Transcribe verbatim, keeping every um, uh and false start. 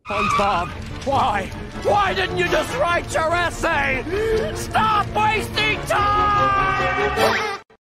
SpongeBob, why? Why didn't you just write your essay? Stop